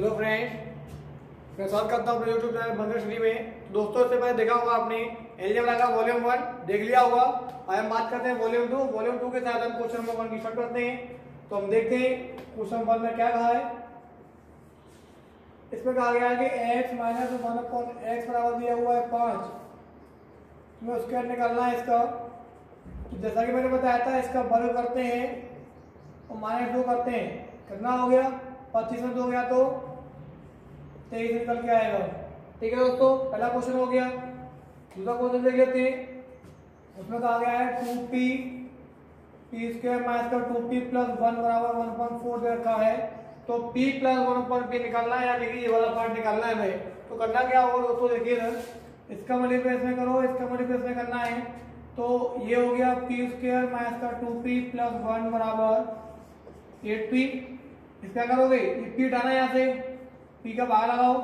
Hello friends, मैं स्वागत करता हूँ अपने यूट्यूब चैनल बंदर श्री में। दोस्तों, इससे पहले देखा होगा आपने एलजेब्रा का वॉल्यूम 1 देख लिया होगा। आज हम बात करते हैं वॉल्यूम 2। वॉल्यूम 2 के साथ हम क्वेश्चन नंबर 1 की स्टार्ट करते हैं। तो हम देखते हैं क्वेश्चन नंबर 1 में क्या कहा है। इसमें कहा गया है कि x माइनस 1/x बराबर दिया हुआ है 5। हमें उसके बाद निकालना है इसका। तो जैसा कि मैंने बताया था, इसका वर्ग करते हैं और -2 करते हैं। कितना हो गया? 25 में 2 गया तो 23 निकल के आएगा। ठीक है दोस्तों, पहला क्वेश्चन हो गया। दूसरा क्वेश्चन देख लेते हैं। उसमें कहा गया है 2p स्क्वायर माइनस का 2p प्लस 1 बराबर 1.4 दे रखा है। तो p प्लस 1.p निकालना है, यानी कि ये वाला पार्ट निकालना है हमें। तो करना क्या होगा दोस्तों, देखिए ना, इसका मल्टीप्लाई में करो, इसका मल्टीप्लाई करना है। तो ये हो गया p स्क्वायर माइनस का 2p प्लस 1 बराबर 8p। इसका करोगे, ये p हटाना है, यहाँ से p का बाहर लगाओ।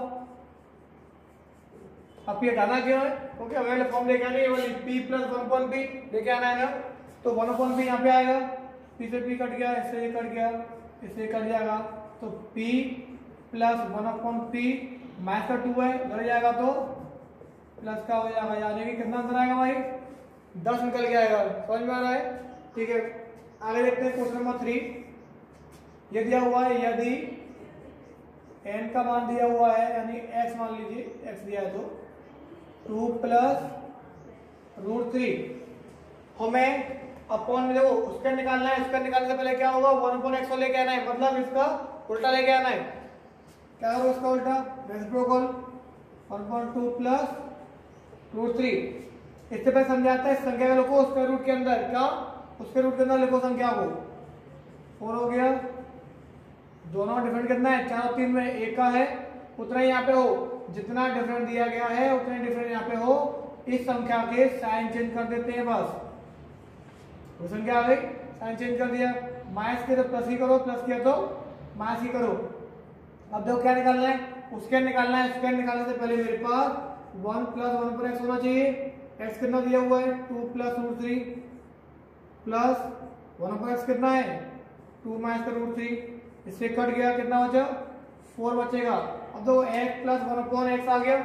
अब p हटाना क्यों है? क्योंकि अवेलेबल फॉर्म लेके आनी है वाली p प्लस 1.p लेके आना है ना। तो 1.p यहाँ पे आएगा, p से p कट गया, इससे ये कट गया, इससे कट जाएगा। तो p प्लस 1.p माइनस का 2 है, उधर जाएगा तो प्लस का हो जाएगा, यानी कि कितना अंतर आएगा भाई? 10 निकल के आएगा। समझ में आ रहा है? ठीक है, आगे देखते हैं क्वेश्चन नंबर 3। ये दिया हुआ है, यदि n का मान दिया हुआ है, यानी x मान लीजिए, x दिया है तो 2 प्लस √3 हमें अपॉन में देखो उसका निकालना है। उसका निकालने से पहले क्या होगा? 1/x को लेके आना है, मतलब इसका उल्टा लेके आना है। क्या करो इसका उल्टा? Reciprocal 1/2 plus √3। इससे पहले समझाता है, इस संख्या को लिखो उसके रूट के अंदर। क्या? उसके रूट के अंदर लिखो संख्या को। 4 हो गया। दोनों डिफरेंट कितना है? 4 और 3 में 1 का है, उतना ही यहाँ पे हो। जितना डिफरेंट दिया गया है उतना डिफरेंट यहाँ पे हो। इस संख्या के साइन चेंज कर देते हैं बस। वो संख्या आ गई, साइन चेंज कर दिया। माइनस के तो प्लस ही करो, प्लस किया तो माइनस ही करो। अब देखो क्या निकालना है, उसके निकालना है। उसके निकालने से पहले मेरे पास 1 प्लस 1/x होना चाहिए। x कितना दिया हुआ है? 2 प्लस √3 प्लस 1/x कितना है? 2 माइनस का √3। इससे कट गया, कितना बचा? 4 बचेगा। अब तो x प्लस 1/x आ गया।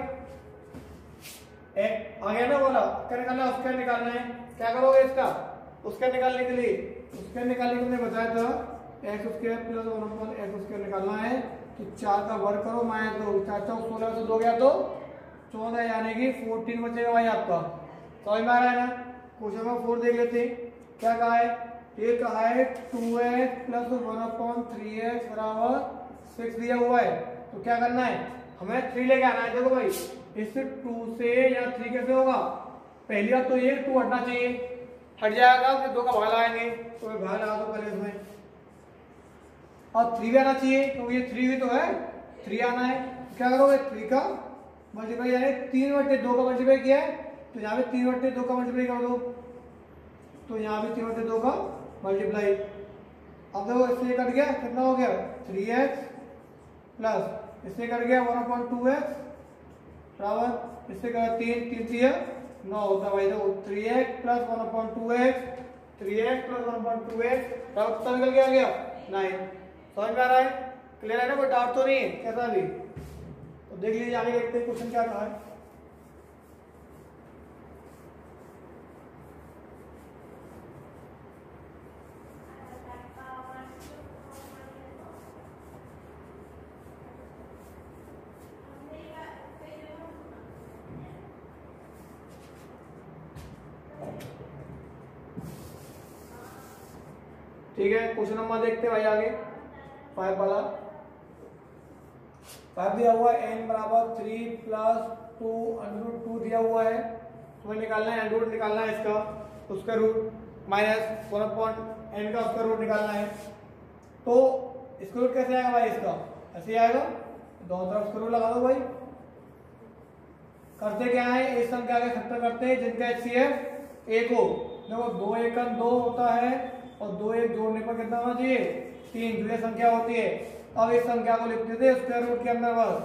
आ गया ना बोला। क्या निकालना है? उसका निकालना है। क्या करोगे इसका? उसका निकालने के लिए, उसका निकालने के लिए बताया था x square plus 1/x square निकालना है। तो 4 का वर्ग करो माइनस 2, 4 4 16 से 2 गया तो 14, यानी कि 14 बचेगा भाई आपका। समझ में आ रहा है ना? क्वेश्चन नंबर 4 देख लेते हैं। क्या कहा है? ये कहा है 2x प्लस 1/3x बराबर 6 दिया हुआ है। तो क्या करना है? हमें 3 लेके आना है। देखो भाई, इस 2 से या 3 कैसे होगा? पहली बात तो ये 2 हटना चाहिए, हट जाएगा, फिर 2 का भाग लगाएंगे। तो भाग लगा दो पहले इसमें। और 3 भी आना चाहिए, तो ये 3 भी तो है, 3 आना है। क्या करोगे? 3 का मल्टीप्लाई, यानी 3/2 का मल्टीप्लाई किया है, तो यहाँ पे 3/2 का मल्टीप्लाई कर दो। तो यहाँ पे 3/2 का मल्टीप्लाई। अब देखो, इससे कट गया, कितना हो गया? 3x प्लस इससे कट गया 1/2x बराबर, इससे कट 3 9 होता है भाई। देखो 3x plus 1/2x, 3x plus 1/2x बराबर निकल के आ गया 9। समझ में आ रहा है? क्लियर है ना? कोई डाउट तो नहीं है कैसा भी? तो देख लीजिए, आगे देखते हैं क्वेश्चन क्या कहा है। ठीक है, क्वेश्चन नंबर देखते हैं भाई आगे। 5 वाला 5 दिया हुआ है, n बराबर 3 प्लस 2 दिया हुआ है। तुम्हें निकालना है √ निकालना है इसका, उसका रूट माइनस 1/n का उसका रूट निकालना है। तो इसका रूट कैसे आएगा भाई? इसका ऐसे आएगा, दोनों तरफ इसका रूट लगा दो भाई। करते क्या है? इस संख्या के फैक्टर करते हैं जिनका HCF 1 हो। देखो 2 1 2 होता है, और 2 1 जोड़ने पर कितना होना चाहिए? 3, जो ये संख्या होती है। अब इस संख्या को लिखते थे स्क्वायर रूट के अंदर बस।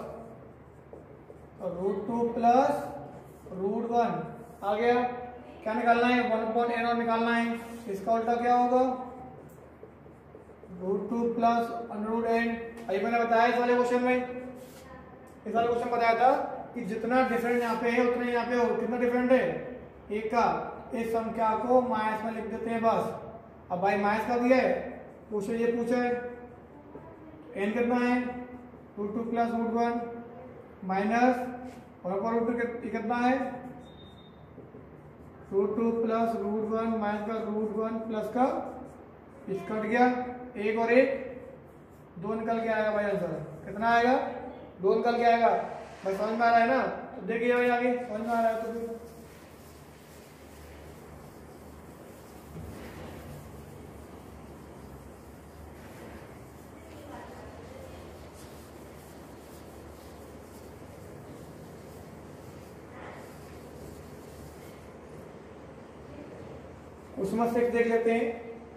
√2 प्लस √1 आ गया। क्या निकालना है? 1/n और निकालना है। इसका उल्टा क्या होगा? √2 प्लस √n। अभी मैंने बताया इस वाले क्वेश्चन में, इस वाले क्वेश्चन बताया था कि जितना डिफरेंट यहाँ पे है उतना यहाँ पे हो। कितना डिफरेंट है? एक का। इस संख्या को माइनस में लिख देते हैं बस। अब भाई माइनस का दिया है, क्वेश्चन ये पूछा है n कितना है? √2 प्लस √1 माइनस √2 कितना है? √2 प्लस √1 माइनस का √1 प्लस का इस कट गया, एक और एक दो निकल के आएगा भाई आंसर। कितना आएगा? 2 निकल के आएगा। भाई समझ में आ रहा है ना? तो देखिए भाई आगे समझ में आ रहा है तो फिर उसमें 6 देख लेते हैं।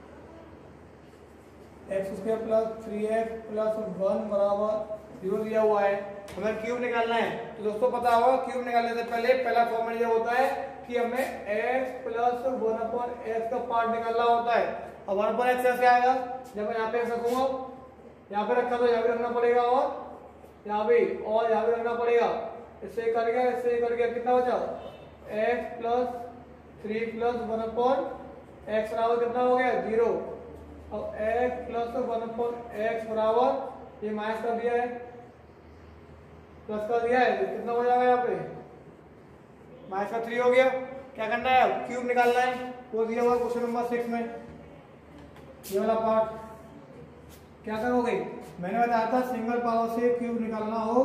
x² प्लस 3x प्लस 1 बराबर 0 दिया हुआ है, हमें क्यूब निकालना है। तो दोस्तों पता होगा क्यूब निकालने से पहले पहला फॉर्मूला ये होता है कि हमें x प्लस 1/x का पार्ट निकालना होता है। अब 1/x कैसे आएगा? जब मैं यहाँ पे रखूंगा, यहाँ पे रखा तो यहाँ भी रखना पड़ेगा और यहाँ भी रखना पड़ेगा। इससे कर गया, इससे कर गया, कितना बचा? x प्लस 3 प्लस 1/x बराबर कितना हो गया? 0। अब x प्लस 1/x बराबर ये माइनस कर दिया है, प्लस कर दिया है, तो कितना हो जाएगा? यहाँ पे माइनस का 3 हो गया। क्या करना है? अब क्यूब निकालना है, वो दिया हुआ क्वेश्चन नंबर 6 में ये वाला पार्ट। क्या करोगे? मैंने बताया था सिंगल पावर से क्यूब निकालना हो,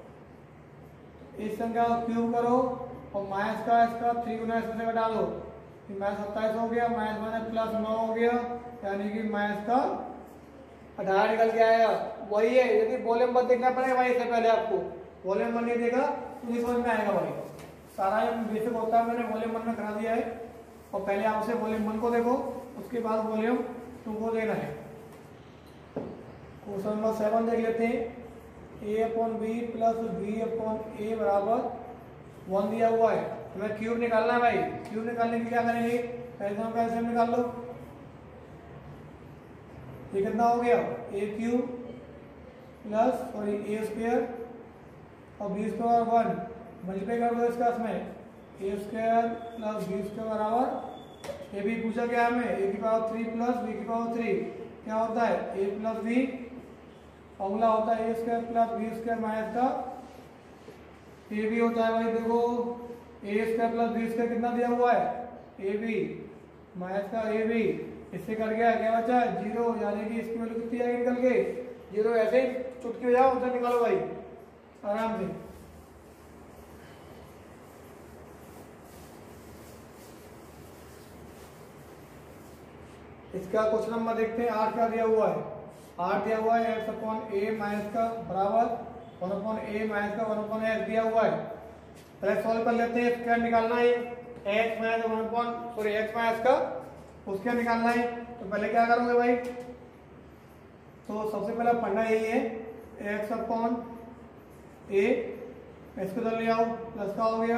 इस संख्या को क्यूब करो और माइनस का इसका 3 गुना इसमें घटा लो, माइनस 27 हो गया, माइनस माइनस प्लस 9 हो गया, यानी कि माइनस का 18 निकल के आएगा। वही है, यदि वॉल्यूम वन देखना पड़ेगा भाई। इससे पहले आपको वॉल्यूम वन नहीं देखा तो नहीं समझ में आएगा भाई। सारा ये बेसिक होता है, मैंने वॉल्यूम वन में करा दिया है। और पहले आप उसे वॉल्यूम वन को देखो, उसके बाद वॉल्यूम टू को देना है। क्वेश्चन नंबर 7 देख लेते हैं। a/b प्लस b/a बराबर 1 दिया हुआ है, हमें क्यूब निकालना है भाई। क्यूब निकालने के लिए क्या करेंगे? कैसे निकाल लो। ये कितना हो गया? a³ प्लस a² और b² 1 मल्टीप्लाई कर दो इसका, इसमें a² प्लस b² बराबर ये भी पूछा गया हमें a की पावर 3 प्लस b की पावर 3 क्या होता है? a प्लस b फॉर्मूला होता है a² प्लस b² माइनस का a भी होता है भाई। देखो a² प्लस b² कितना दिया हुआ है? ab माइनस का ab, इससे कट गया, क्या बचा? 0, यानी कि इसकी वैल्यू कितनी आएगी निकल के? 0। ऐसे चुटकी बजाओ, उधर निकालो भाई आराम से। इसका क्वेश्चन नंबर देखते हैं। 8 क्या दिया हुआ है? 8 दिया हुआ है x/a माइनस का बराबर 1/a माइनस का 1/x दिया हुआ है। पहले सॉल्व कर लेते हैं। स्क्वायर निकालना है, x माइनस x माइनस का उसका निकालना है। तो पहले क्या करोगे भाई? तो सबसे पहले पढ़ना यही है x/a, इसको इधर ले आओ, प्लस का हो गया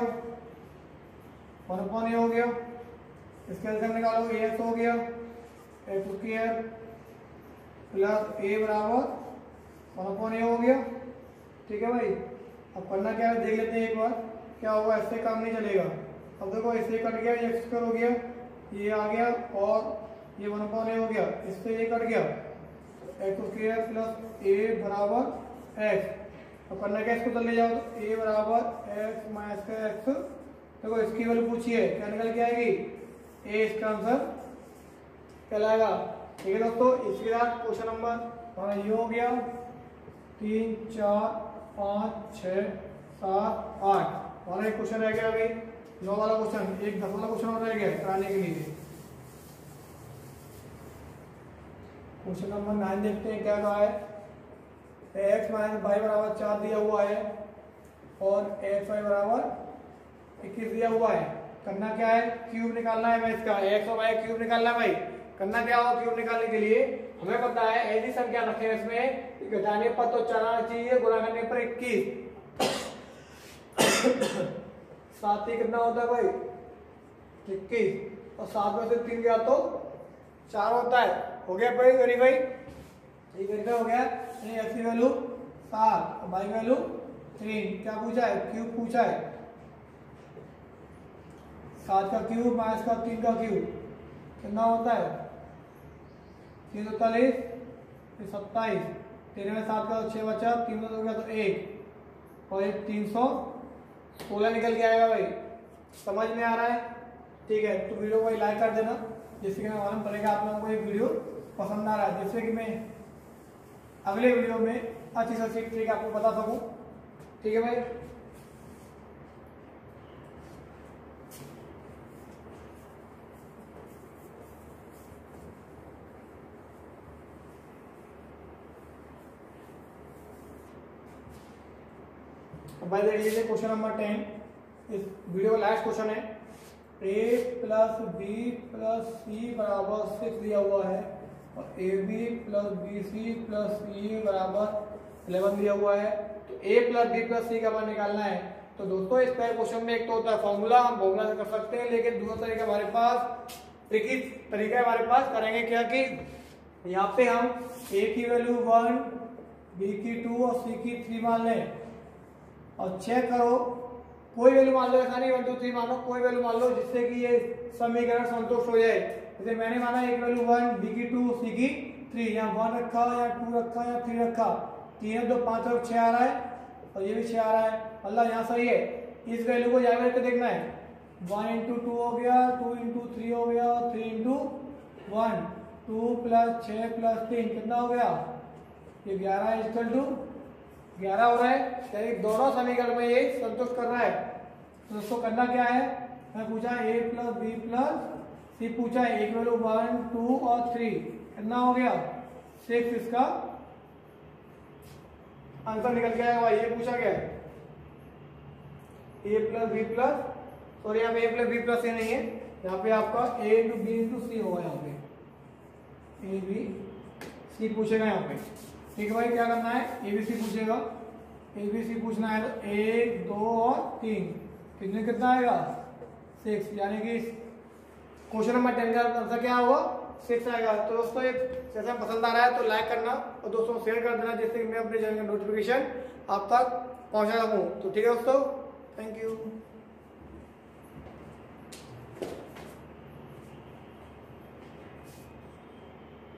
1/a हो गया, इसके एलसीएम निकालो, ax हो गया x² प्लस a बराबर 1/a हो गया। ठीक है भाई। अब करना क्या है देख लेते हैं एक बार क्या होगा। इससे काम नहीं चलेगा। अब देखो इससे कट गया, ये x² हो गया, ये आ गया और ये 1/a हो गया, इससे ये कट गया x² प्लस a बराबर x। अब करना क्या, इसको तो ले जाओ तो a बराबर x माइनस का x। देखो इसकी वैल्यू पूछी है, क्या निकल के आएगी? a इसका आंसर कहलाएगा। ठीक है दोस्तों, इसके बाद क्वेश्चन नंबर ये हो गया 3, 4, 5, 6, 7, 8। हमारा एक क्वेश्चन रह गया अभी 9 वाला क्वेश्चन, एक 10 वाला क्वेश्चन और रह गया कराने के लिए। क्वेश्चन नंबर 9 देखते हैं क्या कहा है। x माइनस वाई बराबर 4 दिया हुआ है और एक्स वाई बराबर 21 दिया हुआ है। करना क्या है? क्यूब निकालना है। मैं इसका x और y क्यूब निकालना है भाई। करना क्या होगा क्यूब निकालने के लिए? हमें पता है ऐसी संख्या रखें इसमें घटाने पर तो 4 आना चाहिए, गुणा करने पर 21। 7 कितना होता है भाई? 21 और 7 में से 3 गया तो 4 होता है। हो गया भाई वेरीफाई? एक वेक्टर हो गया, यानी x की वैल्यू 7 और y की वैल्यू 3। क्या पूछा है? क्यूब पूछा है। 7 का क्यूब माइनस का 3 का क्यूब कितना होता है? 343 फिर 27, 13 में 7 का 6 बचा, 3 हो गया तो 1 और 316 निकल के आएगा भाई। समझ में आ रहा है? ठीक है, तो वीडियो को लाइक कर देना, जिससे कि मैं मालूम पड़ेगा आप लोगों को ये वीडियो पसंद आ रहा है, जिससे कि मैं अगले वीडियो में अच्छी से ट्रिक आपको बता सकूं। ठीक है भाई। भाई देख लीजिए क्वेश्चन नंबर 10, इस वीडियो का लास्ट क्वेश्चन है। a plus B plus C बराबर 6 दिया हुआ है और A B plus B C plus C बराबर 11 दिया हुआ है। तो a plus B plus C का मान निकालना है। तो दोस्तों इस पहले क्वेश्चन में एक तो होता है फॉर्मूला, हम फॉर्मूला से कर सकते हैं, लेकिन दूसरा तरीका हमारे पास ट्रिकी तरीका हमारे पास करेंगे क्या कि यहाँ पे हम a की वैल्यू 1, b की 2 और c की 3 मान लें और चेक करो कोई वैल्यू मान लो, ऐसा नहीं 1 2 3 मान लो, कोई वैल्यू मान लो जिससे कि ये समीकरण संतुष्ट हो जाए। जैसे मैंने माना एक वैल्यू 1, b की 2, c की 3, यहाँ 1 रखा या 2 रखा या 3 रखा, 3 2 5 और 6 आ रहा है और ये भी 6 आ रहा है, मतलब यहाँ सही है। इस वैल्यू को यहाँ करके देखना है, 1 × 2 हो गया, 2 × 3 हो गया, 3 × 1, 2 + 6 + 3 कितना हो गया? ये 11 = 11 हो रहा है, यानी दोनों समीकरण में ये संतुष्ट कर रहा है। तो दोस्तों करना क्या है, मैं पूछा a + b + c पूछा है, एक वैल्यू 1 2 और 3 कितना हो गया? 6। इसका आंसर निकल के आएगा। ये पूछा गया है a + b + सॉरी यहाँ पे a + b + c नहीं है, यहाँ पे आपका a × b × c होगा। यहाँ पे a b c पूछेगा यहाँ पे। ठीक है भाई, क्या करना है? ABC पूछेगा, ABC पूछना है तो 1 2 और 3 कितना आएगा? 6, यानी कि क्वेश्चन नंबर 10 का आंसर क्या होगा? 6 आएगा। तो दोस्तों ये सेशन पसंद आ रहा है तो लाइक करना और दोस्तों को शेयर कर देना, जिससे कि मैं अपने चैनल का नोटिफिकेशन आप तक पहुंचा सकूं। तो ठीक है दोस्तों, थैंक यू।